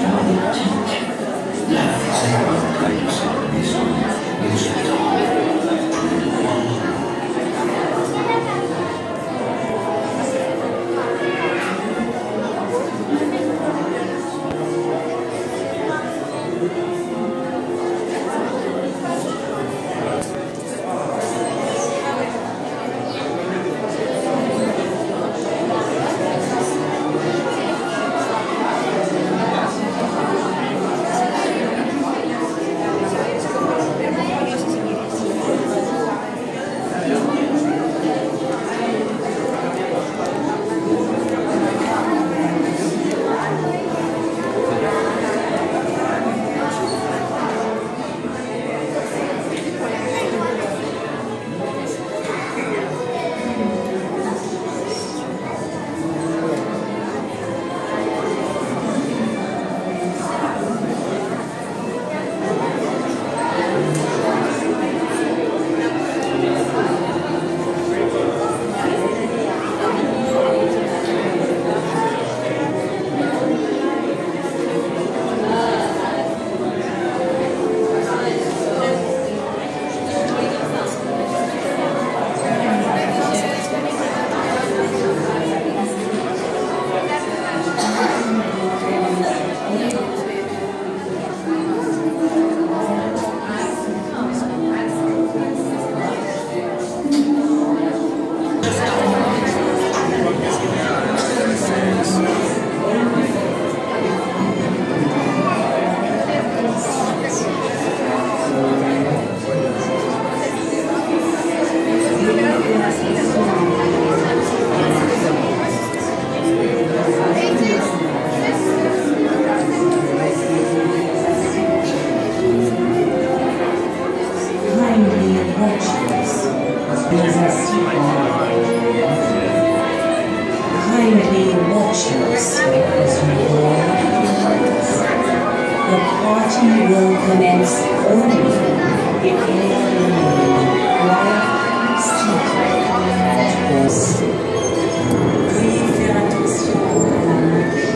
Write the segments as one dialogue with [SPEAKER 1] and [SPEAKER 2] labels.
[SPEAKER 1] Kindly watch us as we walk. The party will commence only if you remain quiet, seated, and passive. Veuillez faire attention à la marche.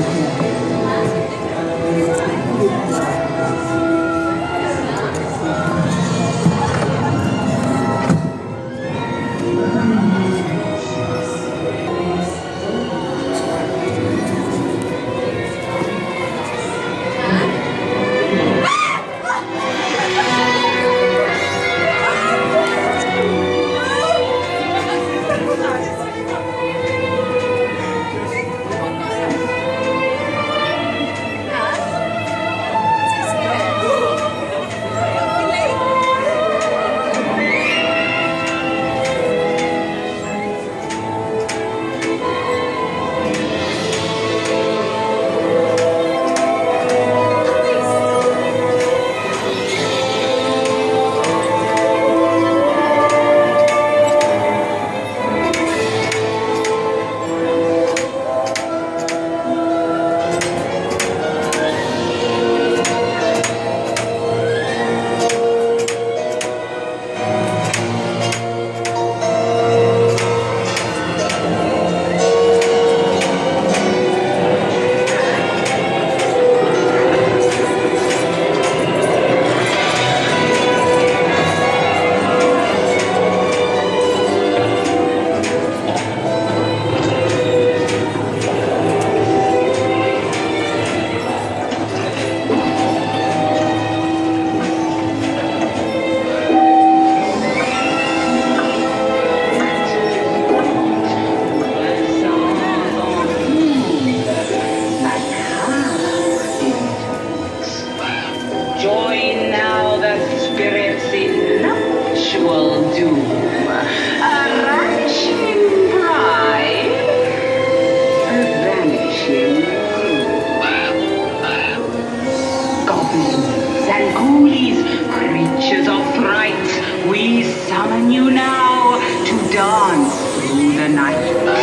[SPEAKER 2] Summon you now to dance through the night.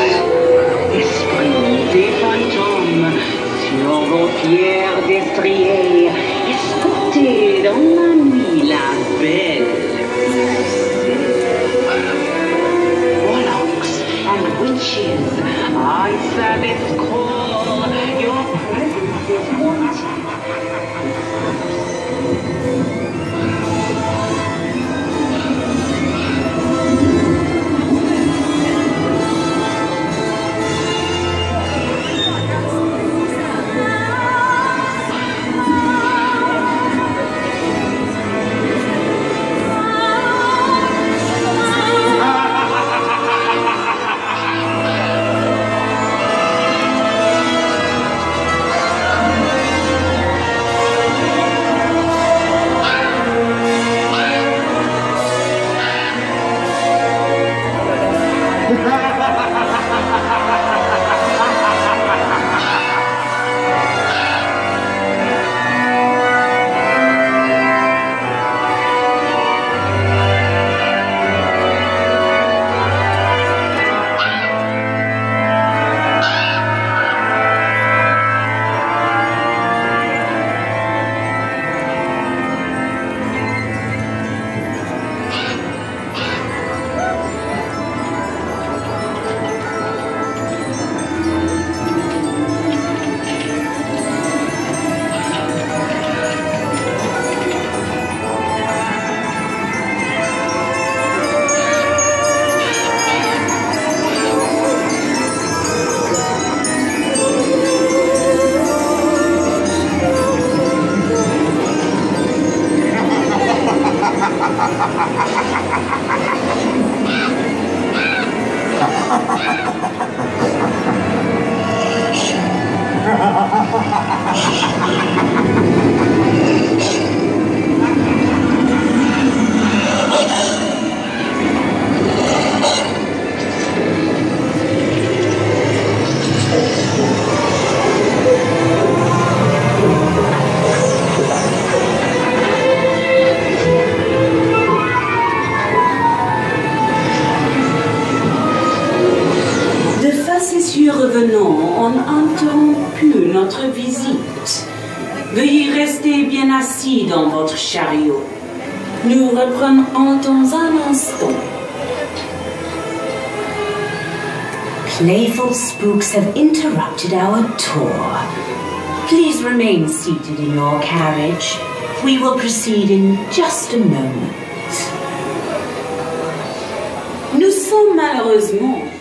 [SPEAKER 2] Esprit des fantômes, sur vos fiers destriers, escortez dans la nuit la belle warlocks and witches, answer this call. Your presence is wanted. plus notre visite. Veuillez rester bien assis dans votre chariot. Nous reprendrons dans un instant.
[SPEAKER 1] Playful spooks have interrupted our tour. Please remain seated in your carriage. We will proceed in just a moment.
[SPEAKER 2] Nous sommes malheureusement